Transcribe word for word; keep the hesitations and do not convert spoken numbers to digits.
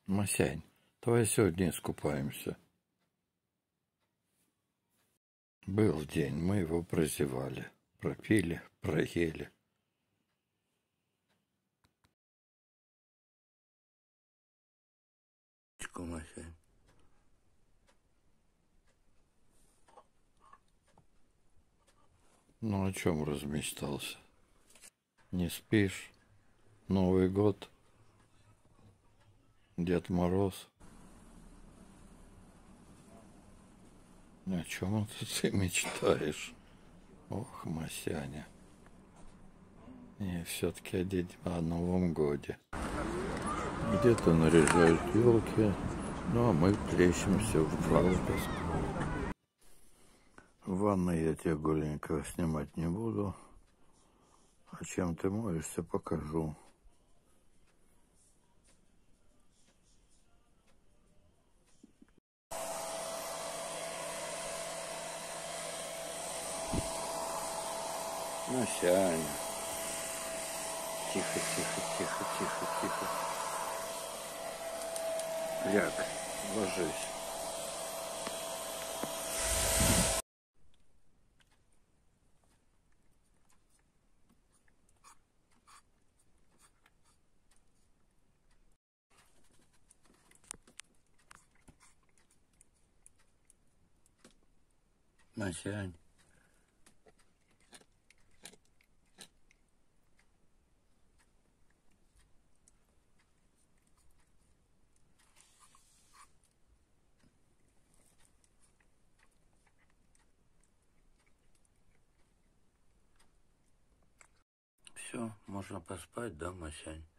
Масянь, давай сегодня искупаемся. Был день, мы его прозевали, пропили, проели. Масянь. Ну о чем размечтался? Не спишь? Новый год? Дед Мороз? О чем это ты мечтаешь? Ох, Масяня. И все-таки о, деде, о Новом годе. Где-то наряжают елки, ну а мы плещемся в валках. В ванной я тебя голенького снимать не буду. А чем ты моешься, покажу. Масяня. Тихо, тихо, тихо, тихо, тихо. Ляг, ложись. Масянь. Все, можно поспать, да, Масянь?